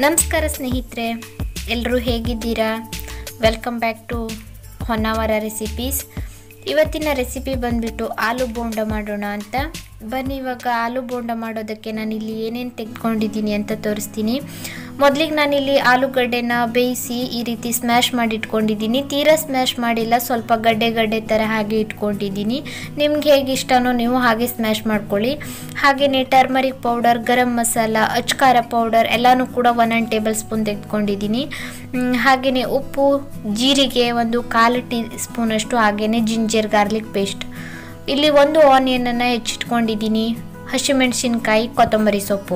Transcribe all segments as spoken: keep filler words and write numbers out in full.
ನಮಸ್ಕಾರ ಸ್ನೇಹಿತರೆ, ಎಲ್ಲರೂ ಹೇಗಿದ್ದೀರಾ? Welcome back to Honnavar recipes. ಇವತ್ತಿನ ರೆಸಿಪಿ ಬಂದ್ಬಿಟ್ಟು ಆಲೂ ಬೋಂಡ ಮಾಡೋಣ ಅಂತ. ಬನ್ನಿ ಇವಾಗ ಆಲೂ ಬೋಂಡ ಮಾಡೋದಕ್ಕೆ ನಾನಿಲ್ಲಿ ಏನೇನು ತೆಗೆದುಕೊಂಡಿದ್ದೀನಿ ಅಂತ ತೋರಿಸ್ತೀನಿ. ಮೊದಲಿಗೆ ನಾನಿಲ್ಲಿ ಆಲೂಗಡ್ಡೆನ ಬೇಯಿಸಿ ಈ ರೀತಿ ಸ್ಮ್ಯಾಶ್ ಮಾಡಿ ಇಟ್ಕೊಂಡಿದ್ದೀನಿ. ತೀರಾ ಸ್ಮ್ಯಾಶ್ ಮಾಡಿಲ್ಲ, ಸ್ವಲ್ಪ ಗಡ್ಡೆ ಗಡ್ಡೆ ಥರ ಹಾಗೆ ಇಟ್ಕೊಂಡಿದ್ದೀನಿ. ನಿಮ್ಗೆ ಹೇಗೆ ಇಷ್ಟನೋ ನೀವು ಹಾಗೆ ಸ್ಮ್ಯಾಶ್ ಮಾಡ್ಕೊಳ್ಳಿ. ಹಾಗೆಯೇ ಟರ್ಮರಿಕ್ ಪೌಡರ್, ಗರಂ ಮಸಾಲ, ಅಚ್ಕಾರ ಪೌಡರ್ ಎಲ್ಲನೂ ಕೂಡ ಒನ್ ಆ್ಯಂಡ್ ಟೇಬಲ್ ಸ್ಪೂನ್ ತೆಗೆದುಕೊಂಡಿದ್ದೀನಿ. ಹಾಗೆಯೇ ಉಪ್ಪು, ಜೀರಿಗೆ ಒಂದು ಕಾಲು ಟೀ ಸ್ಪೂನಷ್ಟು, ಹಾಗೆಯೇ ಜಿಂಜರ್ ಗಾರ್ಲಿಕ್ ಪೇಸ್ಟ್. ಇಲ್ಲಿ ಒಂದು ಆನಿಯನನ್ನು ಹೆಚ್ಚಿಟ್ಕೊಂಡಿದ್ದೀನಿ, ಹಸಿಮೆಣಸಿನ್ಕಾಯಿ, ಕೊತ್ತಂಬರಿ ಸೊಪ್ಪು,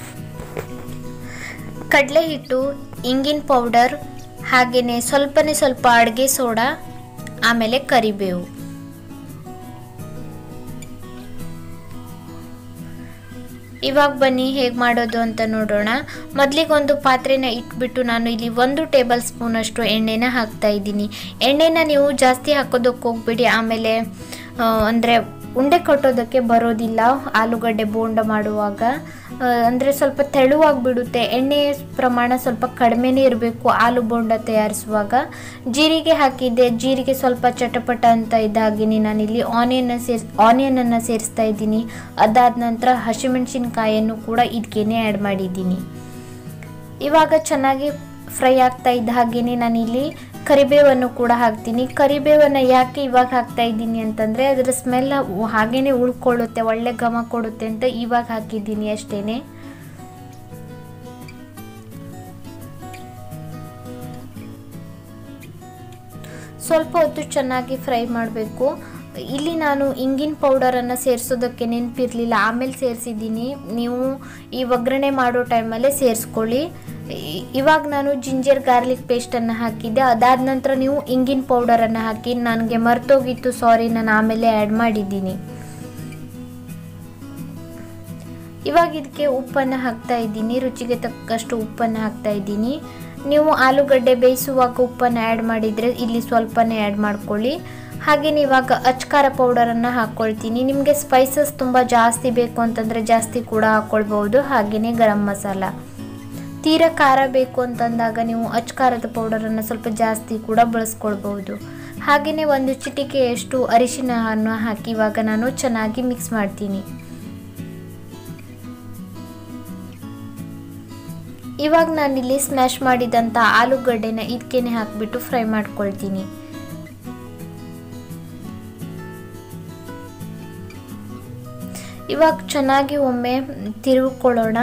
ಕಡಲೆ ಹಿಟ್ಟು, ಇಂಗಿನ ಪೌಡರ್, ಹಾಗೆಯೇ ಸ್ವಲ್ಪನೇ ಸ್ವಲ್ಪ ಅಡುಗೆ ಸೋಡಾ, ಆಮೇಲೆ ಕರಿಬೇವು. ಇವಾಗ ಬನ್ನಿ ಹೇಗೆ ಮಾಡೋದು ಅಂತ ನೋಡೋಣ. ಮೊದಲಿಗೆ ಒಂದು ಪಾತ್ರೆನ ಇಟ್ಬಿಟ್ಟು ನಾನು ಇಲ್ಲಿ ಒಂದು ಟೇಬಲ್ ಸ್ಪೂನಷ್ಟು ಎಣ್ಣೆನ ಹಾಕ್ತಾ ಇದ್ದೀನಿ. ಎಣ್ಣೆನ ನೀವು ಜಾಸ್ತಿ ಹಾಕೋದಕ್ಕೆ ಹೋಗ್ಬಿಡಿ, ಆಮೇಲೆ ಅಂದರೆ ಉಂಡೆ ಕಟ್ಟೋದಕ್ಕೆ ಬರೋದಿಲ್ಲ. ಆಲೂಗಡ್ಡೆ ಬೋಂಡ ಮಾಡುವಾಗ ಅಂದರೆ ಸ್ವಲ್ಪ ತೆಳುವಾಗಿಬಿಡುತ್ತೆ. ಎಣ್ಣೆ ಪ್ರಮಾಣ ಸ್ವಲ್ಪ ಕಡಿಮೆನೇ ಇರಬೇಕು ಆಲೂ ಬೋಂಡ ತಯಾರಿಸುವಾಗ. ಜೀರಿಗೆ ಹಾಕಿದ್ದೆ, ಜೀರಿಗೆ ಸ್ವಲ್ಪ ಚಟಪಟ ಅಂತ ಇದ್ದ ಹಾಗೆಯೇ ನಾನಿಲ್ಲಿ ಆನಿಯನ್ನ ಸೇರಿಸ್ ಆನಿಯನನ್ನು ಸೇರಿಸ್ತಾ ಇದ್ದೀನಿ. ಅದಾದ ನಂತರ ಹಸಿಮೆಣಸಿನ್ಕಾಯನ್ನು ಕೂಡ ಇದಕ್ಕೇನೆ ಆ್ಯಡ್ ಮಾಡಿದ್ದೀನಿ. ಇವಾಗ ಚೆನ್ನಾಗಿ ಫ್ರೈ ಆಗ್ತಾ ಇದ್ದ ಹಾಗೆಯೇ ನಾನಿಲ್ಲಿ ಕರಿಬೇವನ್ನು ಕೂಡ ಹಾಕ್ತೀನಿ. ಕರಿಬೇವನ್ನು ಯಾಕೆ ಇವಾಗ ಹಾಕ್ತಾ ಇದ್ದೀನಿ ಅಂತಂದರೆ ಅದರ ಸ್ಮೆಲ್ ಹಾಗೇ ಉಳ್ಕೊಳ್ಳುತ್ತೆ, ಒಳ್ಳೆ ಘಮ ಕೊಡುತ್ತೆ ಅಂತ ಇವಾಗ ಹಾಕಿದ್ದೀನಿ ಅಷ್ಟೇನೆ. ಸ್ವಲ್ಪ ಹೊತ್ತು ಚೆನ್ನಾಗಿ ಫ್ರೈ ಮಾಡಬೇಕು. ಇಲ್ಲಿ ನಾನು ಇಂಗಿನ ಪೌಡರನ್ನು ಸೇರಿಸೋದಕ್ಕೆ ನೆನಪಿರಲಿಲ್ಲ, ಆಮೇಲೆ ಸೇರಿಸಿದ್ದೀನಿ. ನೀವು ಈ ಒಗ್ಗರಣೆ ಮಾಡೋ ಟೈಮಲ್ಲೇ ಸೇರಿಸ್ಕೊಳ್ಳಿ. ಇವಾಗ ನಾನು ಜಿಂಜರ್ ಗಾರ್ಲಿಕ್ ಪೇಸ್ಟನ್ನು ಹಾಕಿದ್ದೆ. ಅದಾದ ನಂತರ ನೀವು ಇಂಗಿನ ಪೌಡರನ್ನು ಹಾಕಿ, ನನಗೆ ಮರ್ತೋಗಿತ್ತು, ಸಾರಿ, ನಾನು ಆಮೇಲೆ ಆ್ಯಡ್ ಮಾಡಿದ್ದೀನಿ. ಇವಾಗ ಇದಕ್ಕೆ ಉಪ್ಪನ್ನು ಹಾಕ್ತಾ ಇದ್ದೀನಿ, ರುಚಿಗೆ ತಕ್ಕಷ್ಟು ಉಪ್ಪನ್ನು ಹಾಕ್ತಾ ಇದ್ದೀನಿ. ನೀವು ಆಲೂಗಡ್ಡೆ ಬೇಯಿಸುವಾಗ ಉಪ್ಪನ್ನು ಆ್ಯಡ್ ಮಾಡಿದರೆ ಇಲ್ಲಿ ಸ್ವಲ್ಪನೇ ಆ್ಯಡ್ ಮಾಡ್ಕೊಳ್ಳಿ. ಹಾಗೆಯೇ ಇವಾಗ ಅಚ್ಕಾರ ಪೌಡರನ್ನು ಹಾಕ್ಕೊಳ್ತೀನಿ. ನಿಮಗೆ ಸ್ಪೈಸಸ್ ತುಂಬ ಜಾಸ್ತಿ ಬೇಕು ಅಂತಂದರೆ ಜಾಸ್ತಿ ಕೂಡ ಹಾಕ್ಕೊಳ್ಬೋದು. ಹಾಗೆಯೇ ಗರಂ ಮಸಾಲ. ತೀರಾ ಖಾರ ಬೇಕು ಅಂತಂದಾಗ ನೀವು ಅಚ್ಕಾರದ ಪೌಡರನ್ನು ಸ್ವಲ್ಪ ಜಾಸ್ತಿ ಕೂಡ ಬಳಸ್ಕೊಳ್ಬೋದು. ಹಾಗೆಯೇ ಒಂದು ಚಿಟಿಕೆಯಷ್ಟು ಅರಿಶಿನವನ್ನು ಹಾಕಿ ಇವಾಗ ನಾನು ಚೆನ್ನಾಗಿ ಮಿಕ್ಸ್ ಮಾಡ್ತೀನಿ. ಇವಾಗ ನಾನಿಲ್ಲಿ ಸ್ಮ್ಯಾಶ್ ಮಾಡಿದಂಥ ಆಲೂಗಡ್ಡೆನ ಇದಕ್ಕೇನೆ ಹಾಕಿಬಿಟ್ಟು ಫ್ರೈ ಮಾಡ್ಕೊಳ್ತೀನಿ. ಇವಾಗ ಚೆನ್ನಾಗಿ ಒಮ್ಮೆ ತಿರುಗಿಕೊಳ್ಳೋಣ.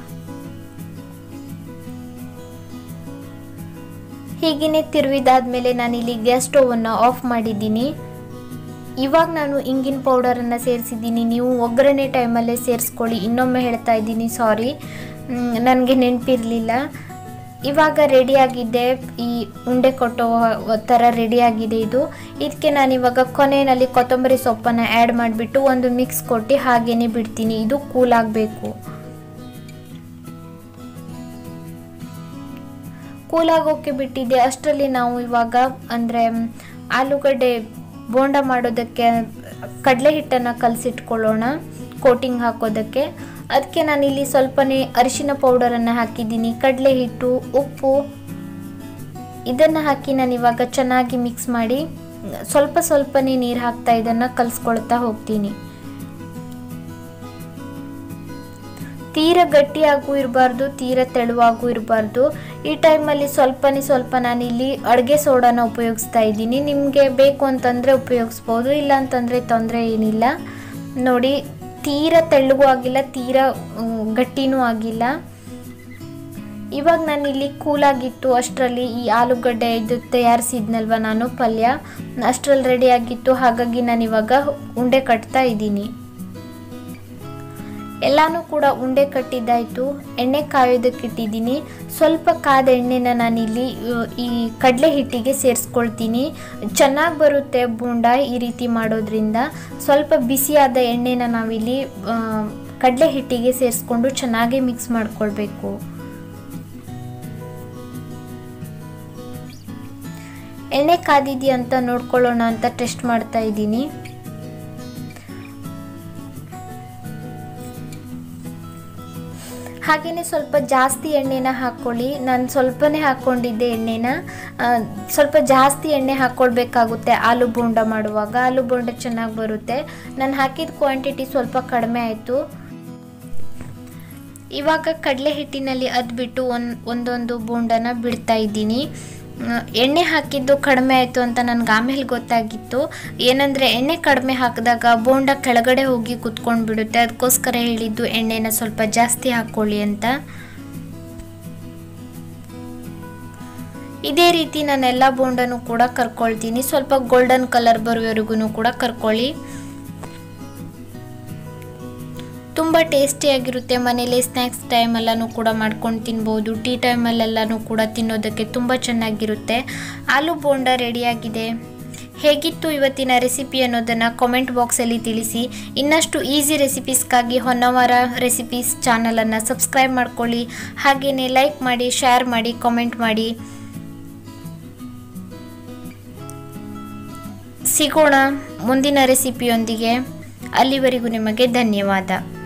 ಹೀಗೇ ತಿರುವಿದಾದ್ಮೇಲೆ ನಾನಿಲ್ಲಿ ಗ್ಯಾಸ್ ಸ್ಟೋವನ್ನು ಆಫ್ ಮಾಡಿದ್ದೀನಿ. ಇವಾಗ ನಾನು ಇಂಗಿನ ಪೌಡರನ್ನು ಸೇರಿಸಿದ್ದೀನಿ. ನೀವು ಒಗ್ಗರಣೆ ಟೈಮಲ್ಲೇ ಸೇರಿಸ್ಕೊಳ್ಳಿ. ಇನ್ನೊಮ್ಮೆ ಹೇಳ್ತಾ ಇದ್ದೀನಿ, ಸಾರಿ, ನನಗೆ ನೆನಪಿರಲಿಲ್ಲ. ಇವಾಗ ರೆಡಿಯಾಗಿದೆ, ಈ ಉಂಡೆ ಕೊಟ್ಟೋ ಥರ ರೆಡಿಯಾಗಿದೆ ಇದು. ಇದಕ್ಕೆ ನಾನಿವಾಗ ಕೊನೆಯಲ್ಲಿ ಕೊತ್ತಂಬರಿ ಸೊಪ್ಪನ್ನು ಆ್ಯಡ್ ಮಾಡಿಬಿಟ್ಟು ಒಂದು ಮಿಕ್ಸ್ ಕೊಟ್ಟು ಹಾಗೇ ಬಿಡ್ತೀನಿ. ಇದು ಕೂಲ್ ಆಗಬೇಕು. ಕೂಲಾಗೋಕ್ಕೆ ಬಿಟ್ಟಿದ್ದೆ. ಅಷ್ಟರಲ್ಲಿ ನಾವು ಇವಾಗ ಅಂದರೆ ಆಲೂಗಡ್ಡೆ ಬೋಂಡ ಮಾಡೋದಕ್ಕೆ ಕಡಲೆ ಹಿಟ್ಟನ್ನು ಕಲಸಿಟ್ಕೊಳ್ಳೋಣ ಕೋಟಿಂಗ್ ಹಾಕೋದಕ್ಕೆ. ಅದಕ್ಕೆ ನಾನಿಲ್ಲಿ ಸ್ವಲ್ಪನೇ ಅರಿಶಿನ ಪೌಡರನ್ನು ಹಾಕಿದ್ದೀನಿ, ಕಡಲೆ ಹಿಟ್ಟು, ಉಪ್ಪು, ಇದನ್ನು ಹಾಕಿ ನಾನು ಇವಾಗ ಚೆನ್ನಾಗಿ ಮಿಕ್ಸ್ ಮಾಡಿ ಸ್ವಲ್ಪ ಸ್ವಲ್ಪನೇ ನೀರು ಹಾಕ್ತಾ ಇದನ್ನು ಕಲಿಸ್ಕೊಳ್ತಾ ಹೋಗ್ತೀನಿ. ತೀರ ಗಟ್ಟಿಯಾಗೂ ಇರಬಾರ್ದು, ತೀರ ತೆಳುವಾಗೂ ಇರಬಾರ್ದು. ಈ ಟೈಮಲ್ಲಿ ಸ್ವಲ್ಪನೇ ಸ್ವಲ್ಪ ನಾನಿಲ್ಲಿ ಅಡುಗೆ ಸೋಡಾನ ಉಪಯೋಗಿಸ್ತಾ ಇದ್ದೀನಿ. ನಿಮಗೆ ಬೇಕು ಅಂತಂದರೆ ಉಪಯೋಗಿಸ್ಬೋದು, ಇಲ್ಲ ಅಂತಂದರೆ ತೊಂದರೆ ಏನಿಲ್ಲ. ನೋಡಿ, ತೀರ ತೆಳ್ಳಗೂ ಆಗಿಲ್ಲ, ತೀರ ಗಟ್ಟಿನೂ ಆಗಿಲ್ಲ. ಇವಾಗ ನಾನಿಲ್ಲಿ ಕೂಲಾಗಿತ್ತು ಅಷ್ಟರಲ್ಲಿ ಈ ಆಲೂಗಡ್ಡೆ ಇದು ತಯಾರಿಸಿದ್ನಲ್ವ ನಾನು ಪಲ್ಯ, ಅಷ್ಟರಲ್ಲಿ ರೆಡಿಯಾಗಿತ್ತು. ಹಾಗಾಗಿ ನಾನಿವಾಗ ಉಂಡೆ ಕಟ್ತಾ ಇದ್ದೀನಿ. ಎಲ್ಲನೂ ಕೂಡ ಉಂಡೆ ಕಟ್ಟಿದ್ದಾಯಿತು. ಎಣ್ಣೆ ಕಾಯೋದಕ್ಕೆ ಇಟ್ಟಿದ್ದೀನಿ. ಸ್ವಲ್ಪ ಕಾದ ಎಣ್ಣೆನ ನಾನಿಲ್ಲಿ ಈ ಕಡಲೆ ಹಿಟ್ಟಿಗೆ ಸೇರಿಸ್ಕೊಳ್ತೀನಿ. ಚೆನ್ನಾಗಿ ಬರುತ್ತೆ ಬೋಂಡ ಈ ರೀತಿ ಮಾಡೋದ್ರಿಂದ. ಸ್ವಲ್ಪ ಬಿಸಿಯಾದ ಎಣ್ಣೆನ ನಾವಿಲ್ಲಿ ಕಡಲೆ ಹಿಟ್ಟಿಗೆ ಸೇರಿಸ್ಕೊಂಡು ಚೆನ್ನಾಗಿ ಮಿಕ್ಸ್ ಮಾಡ್ಕೊಳ್ಬೇಕು. ಎಣ್ಣೆ ಕಾದಿದೆಯಾ ಅಂತ ನೋಡ್ಕೊಳ್ಳೋಣ ಅಂತ ಟೆಸ್ಟ್ ಮಾಡ್ತಾ ಇದ್ದೀನಿ. ಹಾಗೆಯೇ ಸ್ವಲ್ಪ ಜಾಸ್ತಿ ಎಣ್ಣೆನ ಹಾಕ್ಕೊಳ್ಳಿ. ನಾನು ಸ್ವಲ್ಪನೇ ಹಾಕ್ಕೊಂಡಿದ್ದೆ ಎಣ್ಣೆನ. ಸ್ವಲ್ಪ ಜಾಸ್ತಿ ಎಣ್ಣೆ ಹಾಕ್ಕೊಳ್ಬೇಕಾಗುತ್ತೆ ಆಲೂ ಬೋಂಡ ಮಾಡುವಾಗ, ಆಲೂ ಬೋಂಡ ಚೆನ್ನಾಗಿ ಬರುತ್ತೆ. ನಾನು ಹಾಕಿದ ಕ್ವಾಂಟಿಟಿ ಸ್ವಲ್ಪ ಕಡಿಮೆ ಆಯಿತು. ಇವಾಗ ಕಡಲೆ ಹಿಟ್ಟಿನಲ್ಲಿ ಅದ್ಬಿಟ್ಟು ಒಂದು ಒಂದೊಂದು ಬೋಂಡನ ಬಿಡ್ತಾ ಇದ್ದೀನಿ. ಎಣ್ಣೆ ಹಾಕಿದ್ದು ಕಡಿಮೆ ಆಯಿತು ಅಂತ ನನಗೆ ಆಮೇಲೆ ಗೊತ್ತಾಗಿತ್ತು. ಏನಂದರೆ ಎಣ್ಣೆ ಕಡಿಮೆ ಹಾಕಿದಾಗ ಬೋಂಡ ಕೆಳಗಡೆ ಹೋಗಿ ಕುತ್ಕೊಂಡು ಬಿಡುತ್ತೆ. ಅದಕ್ಕೋಸ್ಕರ ಹೇಳಿದ್ದು ಎಣ್ಣೆನ ಸ್ವಲ್ಪ ಜಾಸ್ತಿ ಹಾಕ್ಕೊಳ್ಳಿ ಅಂತ. ಇದೇ ರೀತಿ ನಾನೆಲ್ಲ ಬೋಂಡನೂ ಕೂಡ ಕರ್ಕೊಳ್ತೀನಿ. ಸ್ವಲ್ಪ ಗೋಲ್ಡನ್ ಕಲರ್ ಬರೋವರೆಗೂ ಕೂಡ ಕರ್ಕೊಳ್ಳಿ. ತುಂಬ ಟೇಸ್ಟಿಯಾಗಿರುತ್ತೆ. ಮನೇಲಿ ಸ್ನ್ಯಾಕ್ಸ್ ಟೈಮಲ್ಲೂ ಕೂಡ ಮಾಡ್ಕೊಂಡು ತಿನ್ಬೋದು. ಟೀ ಟೈಮಲ್ಲೆಲ್ಲನೂ ಕೂಡ ತಿನ್ನೋದಕ್ಕೆ ತುಂಬ ಚೆನ್ನಾಗಿರುತ್ತೆ. ಆಲೂ ಬೋಂಡ ರೆಡಿಯಾಗಿದೆ. ಹೇಗಿತ್ತು ಇವತ್ತಿನ ರೆಸಿಪಿ ಅನ್ನೋದನ್ನು ಕಾಮೆಂಟ್ ಬಾಕ್ಸಲ್ಲಿ ತಿಳಿಸಿ. ಇನ್ನಷ್ಟು ಈಸಿ ರೆಸಿಪೀಸ್ಗಾಗಿ ಹೊನ್ನವರ ರೆಸಿಪೀಸ್ ಚಾನಲನ್ನು ಸಬ್ಸ್ಕ್ರೈಬ್ ಮಾಡ್ಕೊಳ್ಳಿ. ಹಾಗೆಯೇ ಲೈಕ್ ಮಾಡಿ, ಶೇರ್ ಮಾಡಿ, ಕಾಮೆಂಟ್ ಮಾಡಿ. ಸಿಗೋಣ ಮುಂದಿನ ರೆಸಿಪಿಯೊಂದಿಗೆ. ಅಲ್ಲಿವರೆಗೂ ನಿಮಗೆ ಧನ್ಯವಾದ.